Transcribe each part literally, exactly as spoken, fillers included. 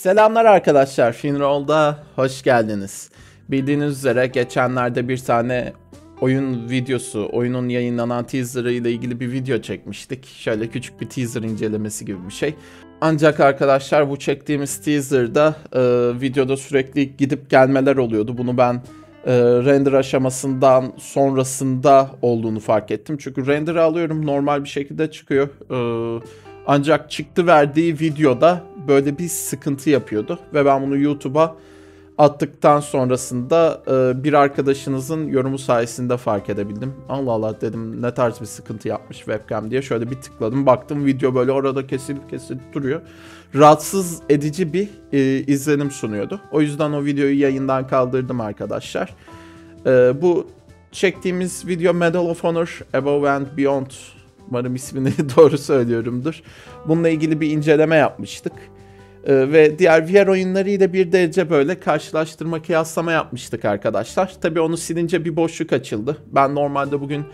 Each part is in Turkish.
Selamlar arkadaşlar, Finroll'da hoş geldiniz. Bildiğiniz üzere geçenlerde bir tane oyun videosu, oyunun yayınlanan teaserı ile ilgili bir video çekmiştik. Şöyle küçük bir teaser incelemesi gibi bir şey. Ancak arkadaşlar bu çektiğimiz teaser'da e, videoda sürekli gidip gelmeler oluyordu. Bunu ben e, render aşamasından sonrasında olduğunu fark ettim. Çünkü render'ı alıyorum, normal bir şekilde çıkıyor. E, ancak çıktı verdiği videoda böyle bir sıkıntı yapıyordu. Ve ben bunu YouTube'a attıktan sonrasında e, bir arkadaşınızın yorumu sayesinde fark edebildim. Allah Allah dedim, ne tarz bir sıkıntı yapmış webcam diye şöyle bir tıkladım. Baktım video böyle orada kesilip kesilip duruyor. Rahatsız edici bir e, izlenim sunuyordu. O yüzden o videoyu yayından kaldırdım arkadaşlar. E, bu çektiğimiz video Medal of Honor Above and Beyond. Umarım ismini doğru söylüyorumdur. Bununla ilgili bir inceleme yapmıştık. Ee, ve diğer V R oyunlarıyla bir derece böyle karşılaştırma, kıyaslama yapmıştık arkadaşlar. Tabii onu silince bir boşluk açıldı. Ben normalde bugün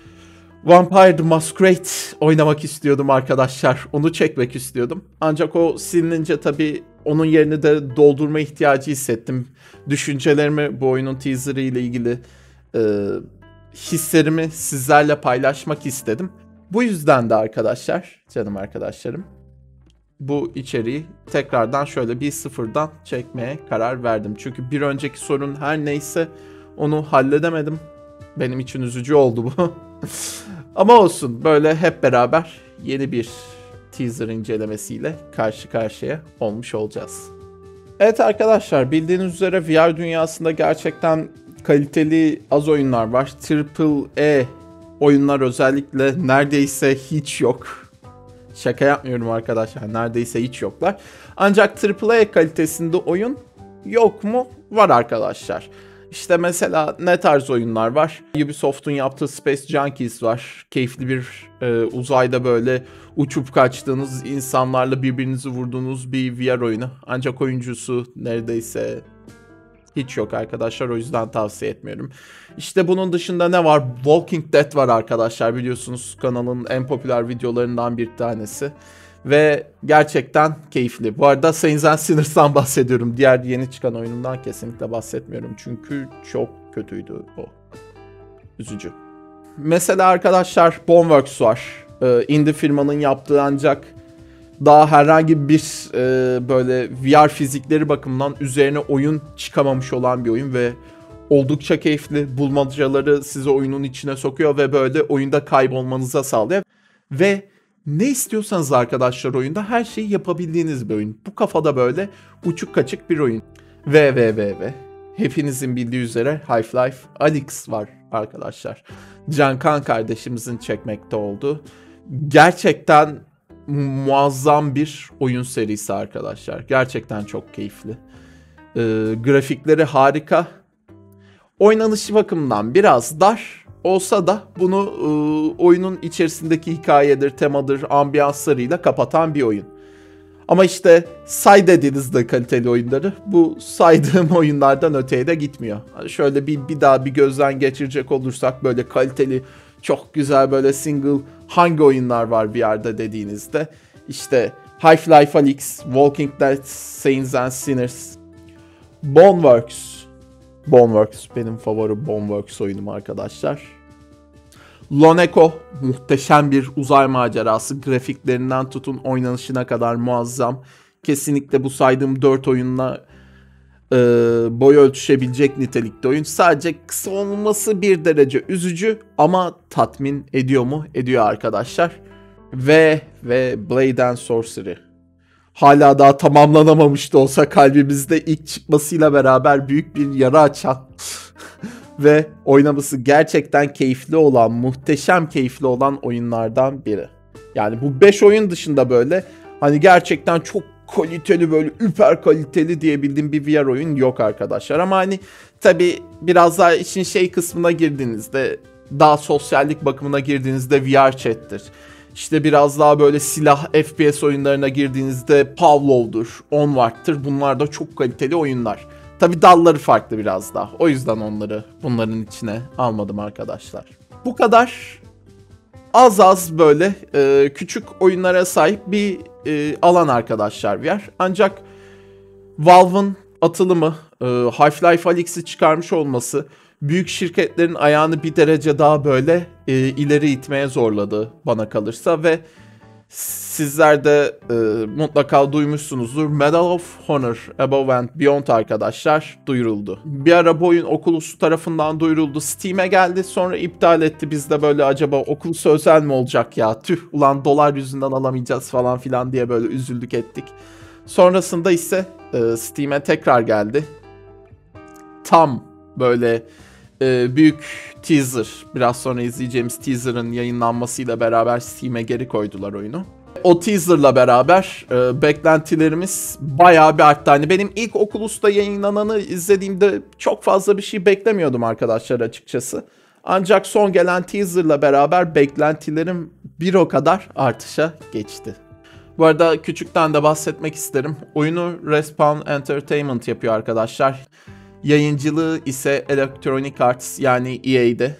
Vampire the Masquerade oynamak istiyordum arkadaşlar. Onu çekmek istiyordum. Ancak o silinince tabii onun yerini de doldurma ihtiyacı hissettim. Düşüncelerimi bu oyunun teaserı ile ilgili e, hislerimi sizlerle paylaşmak istedim. Bu yüzden de arkadaşlar, canım arkadaşlarım, bu içeriği tekrardan şöyle bir sıfırdan çekmeye karar verdim. Çünkü bir önceki sorun her neyse onu halledemedim. Benim için üzücü oldu bu. Ama olsun, böyle hep beraber yeni bir teaser incelemesiyle karşı karşıya olmuş olacağız. Evet arkadaşlar, bildiğiniz üzere V R dünyasında gerçekten kaliteli az oyunlar var. Triple E oyunlar özellikle neredeyse hiç yok. Şaka yapmıyorum arkadaşlar, neredeyse hiç yoklar. Ancak Triple A kalitesinde oyun yok mu? Var arkadaşlar. İşte mesela ne tarz oyunlar var? Ubisoft'un yaptığı Space Junkies var. Keyifli bir e, uzayda böyle uçup kaçtığınız, insanlarla birbirinizi vurduğunuz bir V R oyunu. Ancak oyuncusu neredeyse hiç yok arkadaşlar, o yüzden tavsiye etmiyorum. İşte bunun dışında ne var? Walking Dead var arkadaşlar, biliyorsunuz kanalın en popüler videolarından bir tanesi. Ve gerçekten keyifli. Bu arada Saints and Sinners'tan bahsediyorum. Diğer yeni çıkan oyunundan kesinlikle bahsetmiyorum. Çünkü çok kötüydü o. Üzücü. Mesela arkadaşlar Boneworks var. Ee, indie firmanın yaptığı ancak daha herhangi bir e, böyle V R fizikleri bakımından üzerine oyun çıkamamış olan bir oyun ve oldukça keyifli. Bulmacaları sizi oyunun içine sokuyor ve böyle oyunda kaybolmanıza sağlıyor. Ve ne istiyorsanız arkadaşlar oyunda her şeyi yapabildiğiniz bir oyun. Bu kafada böyle uçuk kaçık bir oyun. Ve ve ve ve hepinizin bildiği üzere Half-Life Alyx var arkadaşlar. Cankan kardeşimizin çekmekte olduğu. Gerçekten muazzam bir oyun serisi arkadaşlar. Gerçekten çok keyifli. Ee, grafikleri harika. Oynanışı bakımından biraz dar olsa da bunu e, oyunun içerisindeki hikayedir, temadır, ambiyanslarıyla kapatan bir oyun. Ama işte say dediğinizde kaliteli oyunları bu saydığım oyunlardan öteye de gitmiyor. Şöyle bir, bir daha bir gözden geçirecek olursak böyle kaliteli, çok güzel böyle single hangi oyunlar var bir yerde dediğinizde işte Half-Life Alyx, Walking Dead, Saints and Sinners, Boneworks. Boneworks benim favori Boneworks oyunum arkadaşlar. Lone Echo muhteşem bir uzay macerası. Grafiklerinden tutun oynanışına kadar muazzam. Kesinlikle bu saydığım dört oyunla e, boy ölçüşebilecek nitelikte oyun. Sadece kısa olması bir derece üzücü ama tatmin ediyor mu? Ediyor arkadaşlar. Ve ve Blade and Sorcery. Hala daha tamamlanamamış da olsa kalbimizde ilk çıkmasıyla beraber büyük bir yara açan ve oynaması gerçekten keyifli olan, muhteşem keyifli olan oyunlardan biri. Yani bu beş oyun dışında böyle hani gerçekten çok kaliteli, böyle üper kaliteli diyebildiğim bir V R oyun yok arkadaşlar. Ama hani tabi biraz daha işin şey kısmına girdiğinizde, daha sosyallik bakımına girdiğinizde V R chat'tir. İşte biraz daha böyle silah F P S oyunlarına girdiğinizde Pavlov'dur, Onward'tır. Bunlar da çok kaliteli oyunlar. Tabi dalları farklı biraz daha. O yüzden onları bunların içine almadım arkadaşlar. Bu kadar az az böyle e, küçük oyunlara sahip bir e, alan arkadaşlar V R. Ancak Valve'ın atılımı, e, Half-Life Alyx'i çıkarmış olması büyük şirketlerin ayağını bir derece daha böyle e, ileri itmeye zorladı bana kalırsa ve sizler de e, mutlaka duymuşsunuzdur. Medal of Honor Above and Beyond arkadaşlar duyuruldu. Bir ara bu oyun Oculus tarafından duyuruldu. Steam'e geldi, sonra iptal etti. Biz de böyle acaba Oculus özel mi olacak ya? Tüh ulan dolar yüzünden alamayacağız falan filan diye böyle üzüldük ettik. Sonrasında ise e, Steam'e tekrar geldi. Tam böyle e, büyük teaser, biraz sonra izleyeceğimiz teaser'ın yayınlanmasıyla beraber Steam'e geri koydular oyunu. O teaser'la beraber e, beklentilerimiz bayağı bir arttı. Hani benim ilk Oculus'ta yayınlananı izlediğimde çok fazla bir şey beklemiyordum arkadaşlar açıkçası. Ancak son gelen teaser'la beraber beklentilerim bir o kadar artışa geçti. Bu arada küçükten de bahsetmek isterim. Oyunu Respawn Entertainment yapıyor arkadaşlar. Yayıncılığı ise Electronic Arts yani E A'de.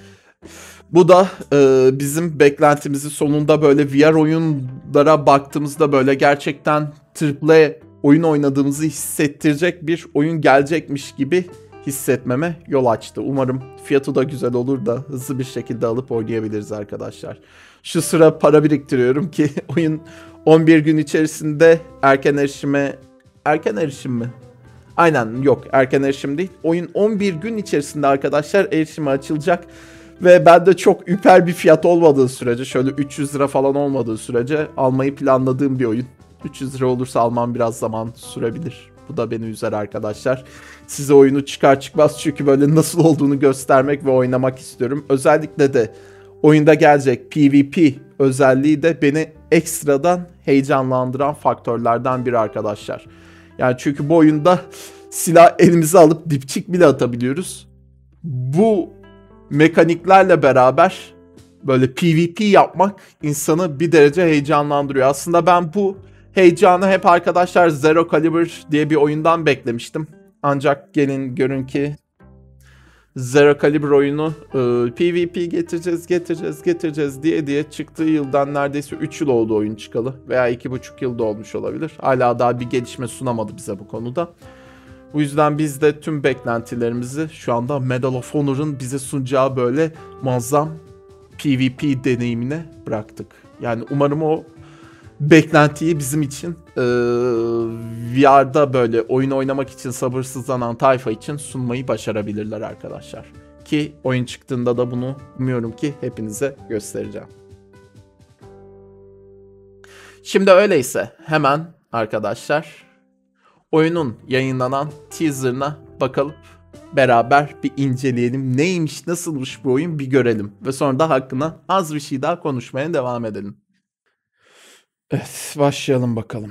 Bu da e, bizim beklentimizi sonunda böyle V R oyunlara baktığımızda böyle gerçekten triple oyun oynadığımızı hissettirecek bir oyun gelecekmiş gibi hissetmeme yol açtı. Umarım fiyatı da güzel olur da hızlı bir şekilde alıp oynayabiliriz arkadaşlar. Şu sıra para biriktiriyorum ki oyun on bir gün içerisinde erken erişime... Erken erişim mi? Aynen, yok, erken erişim değil. Oyun on bir gün içerisinde arkadaşlar erişime açılacak. Ve ben de çok üper bir fiyat olmadığı sürece, şöyle üç yüz lira falan olmadığı sürece almayı planladığım bir oyun. üç yüz lira olursa almam biraz zaman sürebilir. Bu da beni üzer arkadaşlar. Size oyunu çıkar çıkmaz çünkü böyle nasıl olduğunu göstermek ve oynamak istiyorum. Özellikle de oyunda gelecek PvP özelliği de beni ekstradan heyecanlandıran faktörlerden biri arkadaşlar. Yani çünkü bu oyunda silah elimize alıp dipçik bile atabiliyoruz. Bu mekaniklerle beraber böyle PvP yapmak insanı bir derece heyecanlandırıyor. Aslında ben bu heyecanı hep arkadaşlar Zero Caliber diye bir oyundan beklemiştim. Ancak gelin görün ki Zero Caliber oyunu e, PvP getireceğiz, getireceğiz, getireceğiz diye diye çıktığı yıldan neredeyse üç yıl oldu oyun çıkalı. Veya iki buçuk yılda olmuş olabilir. Hala daha bir gelişme sunamadı bize bu konuda. Bu yüzden biz de tüm beklentilerimizi şu anda Medal of Honor'ın bize sunacağı böyle muazzam PvP deneyimine bıraktık. Yani umarım o beklentiyi bizim için e, V R'da böyle oyun oynamak için sabırsızlanan tayfa için sunmayı başarabilirler arkadaşlar. Ki oyun çıktığında da bunu umuyorum ki hepinize göstereceğim. Şimdi öyleyse hemen arkadaşlar oyunun yayınlanan teaser'ına bakalım, beraber bir inceleyelim. Neymiş, nasılmış bu oyun bir görelim. Ve sonra da hakkında az bir şey daha konuşmaya devam edelim. Evet, başlayalım bakalım.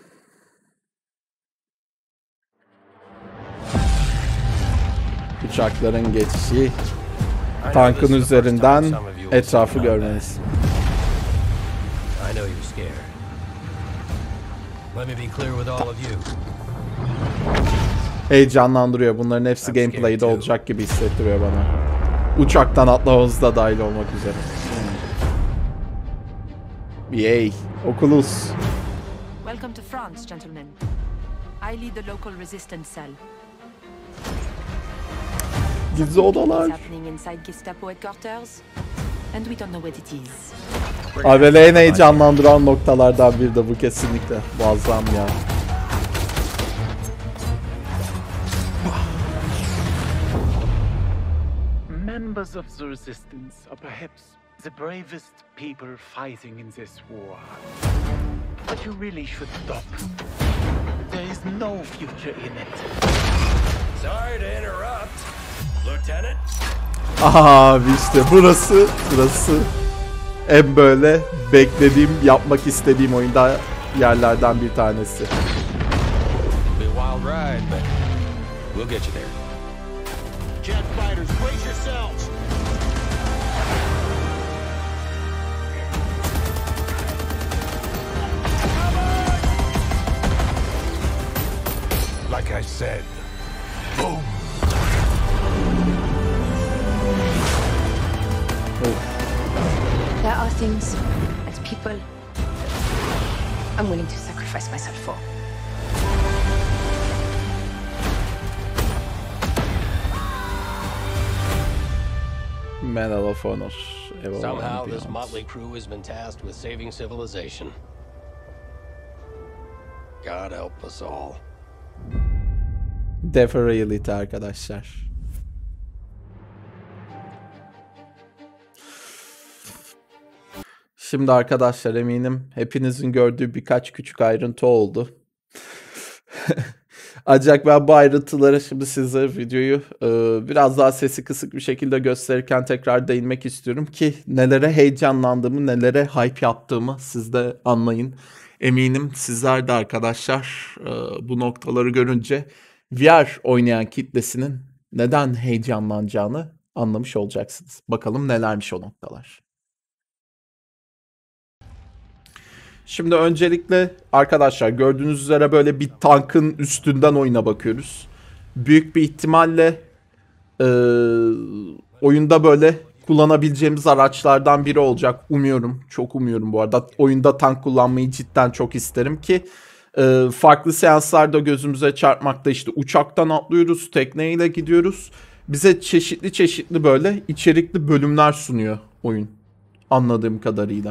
Uçakların geçişi, tankın üzerinden etrafı görmeniz. Heyecanlandırıyor. Bunların hepsi gameplay'de olacak gibi hissettiriyor bana. Uçaktan atlamamız da dahil olmak üzere. Yay, Oculus. Welcome to France, gentlemen. I lead the local resistance cell. Gizli odalar. Happening inside Gestapo headquarters, and we don't know what it is. Abi en heyecanlandıran noktalardan biri de bu kesinlikle. Muazzam ya. Members of the resistance are perhaps the bravest people fighting in this war. But you really should stop. There is no future in it. Sorry to interrupt, Lieutenant. Aha işte burası, burası en böyle beklediğim, yapmak istediğim oyunda yerlerden bir tanesi. Be a wild ride, but we'll get you there. Jet fighters, brace yourselves! Like I said, boom. There are things, as people, I'm willing to sacrifice myself for. Medal of Honor. Somehow this motley crew has been tasked with saving civilization. God help us all. Death Reality arkadaşlar. Şimdi arkadaşlar eminim hepinizin gördüğü birkaç küçük ayrıntı oldu. Ancak ben bu ayrıntıları şimdi size videoyu e, biraz daha sesi kısık bir şekilde gösterirken tekrar değinmek istiyorum ki nelere heyecanlandığımı, nelere hype yaptığımı siz de anlayın. Eminim sizler de arkadaşlar e, bu noktaları görünce V R oynayan kitlesinin neden heyecanlanacağını anlamış olacaksınız. Bakalım nelermiş o noktalar. Şimdi öncelikle arkadaşlar gördüğünüz üzere böyle bir tankın üstünden oyuna bakıyoruz. Büyük bir ihtimalle e, oyunda böyle kullanabileceğimiz araçlardan biri olacak. Umuyorum, çok umuyorum bu arada. Oyunda tank kullanmayı cidden çok isterim ki e, farklı seanslarda gözümüze çarpmakta işte uçaktan atlıyoruz, tekneyle gidiyoruz. Bize çeşitli çeşitli böyle içerikli bölümler sunuyor oyun anladığım kadarıyla.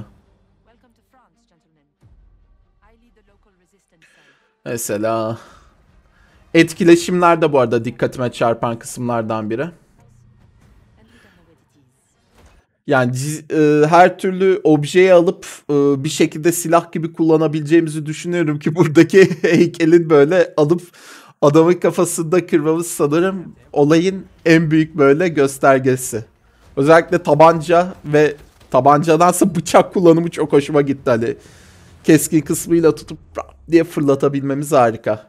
Mesela etkileşimler de bu arada dikkatime çarpan kısımlardan biri. Yani e, her türlü objeyi alıp e, bir şekilde silah gibi kullanabileceğimizi düşünüyorum ki buradaki heykelin böyle alıp adamın kafasında kırmamız sanırım olayın en büyük böyle göstergesi. Özellikle tabanca ve tabancadansa bıçak kullanımı çok hoşuma gitti. Hani keskin kısmıyla tutup diye fırlatabilmemiz harika.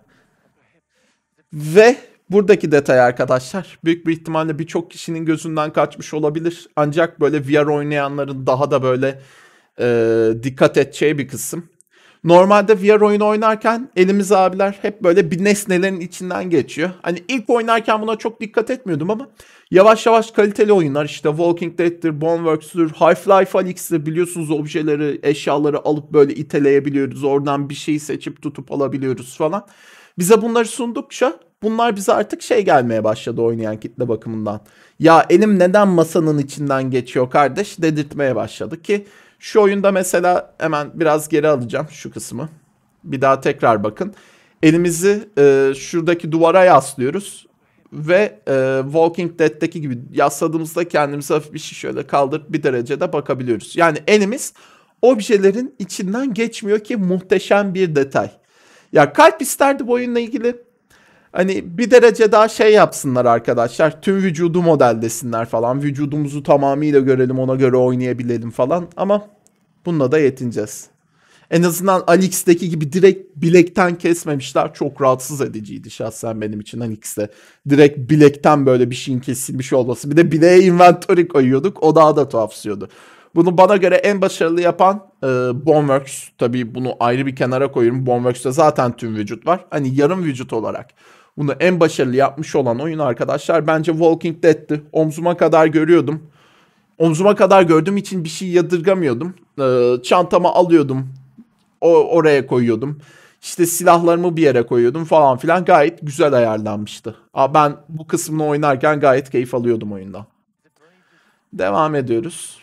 Ve buradaki detay arkadaşlar büyük bir ihtimalle birçok kişinin gözünden kaçmış olabilir. Ancak böyle V R oynayanların daha da böyle e, dikkat edeceği bir kısım. Normalde V R oyunu oynarken elimiz abiler hep böyle bir nesnelerin içinden geçiyor. Hani ilk oynarken buna çok dikkat etmiyordum ama yavaş yavaş kaliteli oyunlar işte Walking Dead'tir, Boneworks'tur, Half-Life Alyx'tir biliyorsunuz objeleri, eşyaları alıp böyle iteleyebiliyoruz. Oradan bir şeyi seçip tutup alabiliyoruz falan. Bize bunları sundukça bunlar bize artık şey gelmeye başladı oynayan kitle bakımından. Ya elim neden masanın içinden geçiyor kardeş dedirtmeye başladı ki şu oyunda mesela hemen biraz geri alacağım şu kısmı. Bir daha tekrar bakın. Elimizi e, şuradaki duvara yaslıyoruz. Ve e, Walking Dead'teki gibi yasladığımızda kendimizi hafif bir şey şöyle kaldırıp bir derecede bakabiliyoruz. Yani elimiz objelerin içinden geçmiyor ki muhteşem bir detay. Ya kalp isterdi bu oyunla ilgili. Hani bir derece daha şey yapsınlar arkadaşlar. Tüm vücudu modellesinler falan. Vücudumuzu tamamıyla görelim ona göre oynayabilelim falan. Ama bununla da yetineceğiz. En azından Alyx'teki gibi direkt bilekten kesmemişler. Çok rahatsız ediciydi şahsen benim için Alyx'te. Direkt bilekten böyle bir şeyin kesilmiş olması. Bir de bileğe inventory koyuyorduk. O daha da tuhafsıyordu. Bunu bana göre en başarılı yapan e, Boneworks. Tabii bunu ayrı bir kenara koyuyorum. Boneworks'te zaten tüm vücut var. Hani yarım vücut olarak bunu en başarılı yapmış olan oyun arkadaşlar bence Walking Dead'ti. Omzuma kadar görüyordum. Omzuma kadar gördüğüm için bir şey yadırgamıyordum. E, çantama alıyordum. O, oraya koyuyordum. İşte silahlarımı bir yere koyuyordum falan filan. Gayet güzel ayarlanmıştı. Aa, ben bu kısmını oynarken gayet keyif alıyordum oyundan. Devam ediyoruz.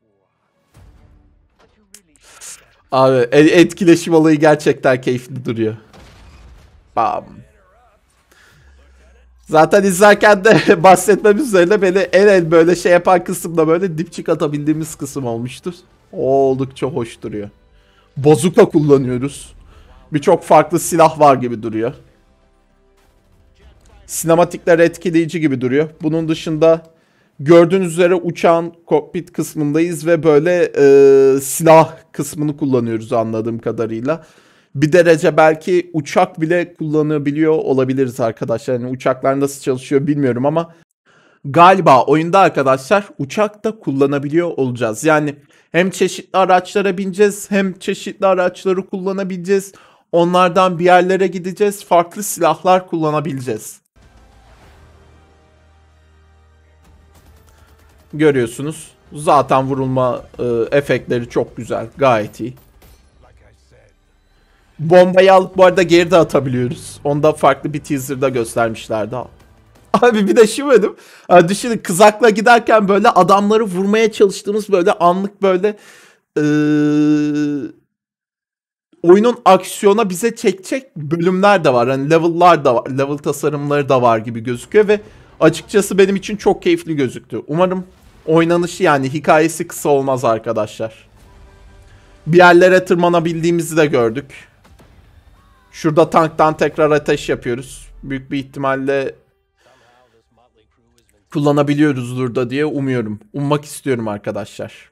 Abi etkileşim olayı gerçekten keyifli duruyor. Bam. Zaten izlerken de bahsetmemiz üzerine beni en el böyle şey yapan kısımda böyle dipçik atabildiğimiz kısım olmuştur. O oldukça hoş duruyor. Bazuka kullanıyoruz. Birçok farklı silah var gibi duruyor. Sinematikler etkileyici gibi duruyor. Bunun dışında gördüğünüz üzere uçağın kokpit kısmındayız ve böyle e, silah kısmını kullanıyoruz anladığım kadarıyla. Bir derece belki uçak bile kullanabiliyor olabiliriz arkadaşlar. Yani uçaklar nasıl çalışıyor bilmiyorum ama galiba oyunda arkadaşlar uçak da kullanabiliyor olacağız. Yani hem çeşitli araçlara bineceğiz hem çeşitli araçları kullanabileceğiz. Onlardan bir yerlere gideceğiz. Farklı silahlar kullanabileceğiz. Görüyorsunuz. Zaten vurulma e, efektleri çok güzel. Gayet iyi. Bombayı alıp bu arada geri de atabiliyoruz. Onu da farklı bir teaser'da göstermişlerdi. Abi bir de şu bölüm. Ha, düşünün kızakla giderken böyle adamları vurmaya çalıştığımız böyle anlık böyle ee, oyunun aksiyona bize çekecek bölümler de var. Hani level'lar da var. Level tasarımları da var gibi gözüküyor ve açıkçası benim için çok keyifli gözüktü. Umarım oynanışı yani hikayesi kısa olmaz arkadaşlar. Bir yerlere tırmanabildiğimizi de gördük. Şurada tanktan tekrar ateş yapıyoruz. Büyük bir ihtimalle kullanabiliyoruzdur da diye umuyorum. Ummak istiyorum arkadaşlar.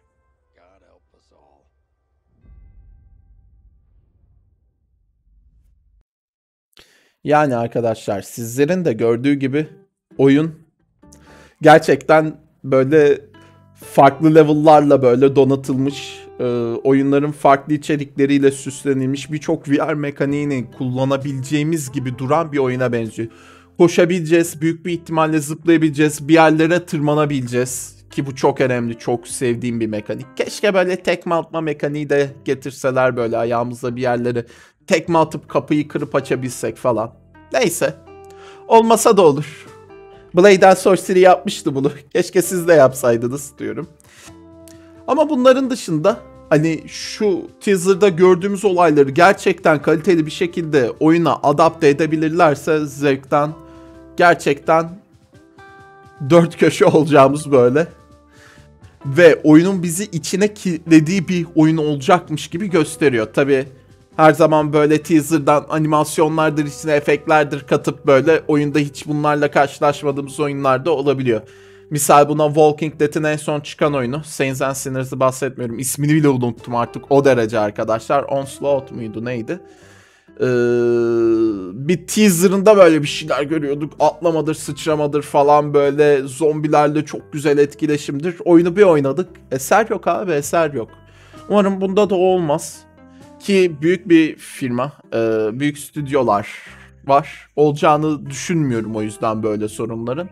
Yani arkadaşlar sizlerin de gördüğü gibi oyun gerçekten böyle farklı level'larla böyle donatılmış, e, oyunların farklı içerikleriyle süslenilmiş birçok V R mekaniğini kullanabileceğimiz gibi duran bir oyuna benziyor. Koşabileceğiz, büyük bir ihtimalle zıplayabileceğiz, bir yerlere tırmanabileceğiz. Ki bu çok önemli, çok sevdiğim bir mekanik. Keşke böyle tekme atma mekaniği de getirseler böyle ayağımızla bir yerlere tekme atıp kapıyı kırıp açabilsek falan. Neyse. Olmasa da olur. Blade and Sorcery yapmıştı bunu. Keşke siz de yapsaydınız diyorum. Ama bunların dışında hani şu teaser'da gördüğümüz olayları gerçekten kaliteli bir şekilde oyuna adapte edebilirlerse zevkten gerçekten dört köşe olacağımız böyle. Ve oyunun bizi içine kilitlediği bir oyun olacakmış gibi gösteriyor. Tabii her zaman böyle teaser'dan animasyonlardır, içine efektlerdir katıp böyle oyunda hiç bunlarla karşılaşmadığımız oyunlarda olabiliyor. Misal buna Walking Dead'in en son çıkan oyunu. Saints and Sinners'ı bahsetmiyorum. İsmini bile unuttum artık o derece arkadaşlar. Onslaught muydu neydi? Ee, bir teaser'ında böyle bir şeyler görüyorduk. Atlamadır, sıçramadır falan böyle zombilerle çok güzel etkileşimdir. Oyunu bir oynadık. Eser yok abi, eser yok. Umarım bunda da olmaz. Ki büyük bir firma, büyük stüdyolar var. Olacağını düşünmüyorum o yüzden böyle sorunların.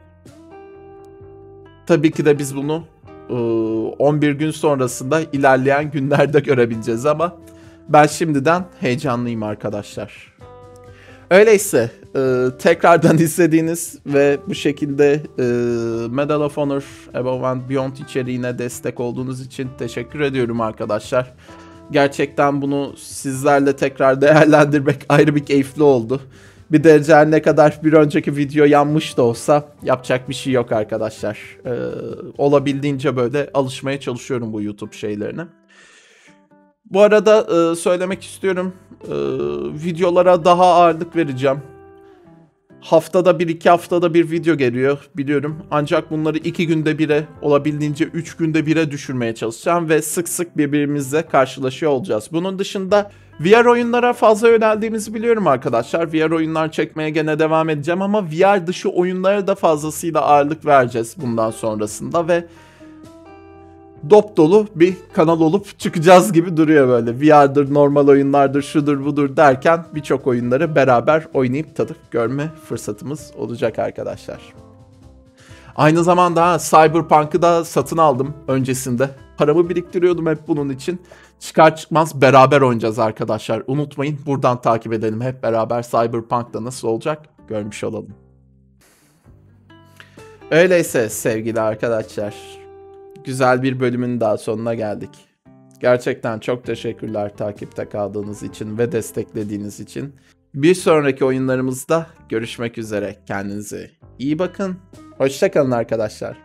Tabii ki de biz bunu on bir gün sonrasında ilerleyen günlerde görebileceğiz ama ben şimdiden heyecanlıyım arkadaşlar. Öyleyse tekrardan izlediğiniz ve bu şekilde Medal of Honor Above and Beyond içeriğine destek olduğunuz için teşekkür ediyorum arkadaşlar. Gerçekten bunu sizlerle tekrar değerlendirmek ayrı bir keyifli oldu. Bir derece her ne kadar bir önceki video yanmış da olsa yapacak bir şey yok arkadaşlar. Ee, olabildiğince böyle alışmaya çalışıyorum bu YouTube şeylerine. Bu arada e, söylemek istiyorum. E, videolara daha ağırlık vereceğim. Haftada bir iki haftada bir video geliyor biliyorum. Ancak bunları iki günde bire olabildiğince üç günde bire düşürmeye çalışacağım. Ve sık sık birbirimizle karşılaşıyor olacağız. Bunun dışında V R oyunlara fazla yöneldiğimizi biliyorum arkadaşlar. V R oyunlar çekmeye gene devam edeceğim ama V R dışı oyunlara da fazlasıyla ağırlık vereceğiz bundan sonrasında. Ve dop dolu bir kanal olup çıkacağız gibi duruyor böyle. V R'dır, normal oyunlardır, şudur budur derken birçok oyunları beraber oynayıp tadıp görme fırsatımız olacak arkadaşlar. Aynı zamanda ha, Cyberpunk'ı da satın aldım öncesinde. Paramı biriktiriyordum hep bunun için. Çıkar çıkmaz beraber oynayacağız arkadaşlar. Unutmayın, buradan takip edelim hep beraber Cyberpunk'ta nasıl olacak görmüş olalım. Öyleyse sevgili arkadaşlar, güzel bir bölümün daha sonuna geldik. Gerçekten çok teşekkürler takipte kaldığınız için ve desteklediğiniz için. Bir sonraki oyunlarımızda görüşmek üzere. Kendinize iyi bakın. Hoşça kalın arkadaşlar.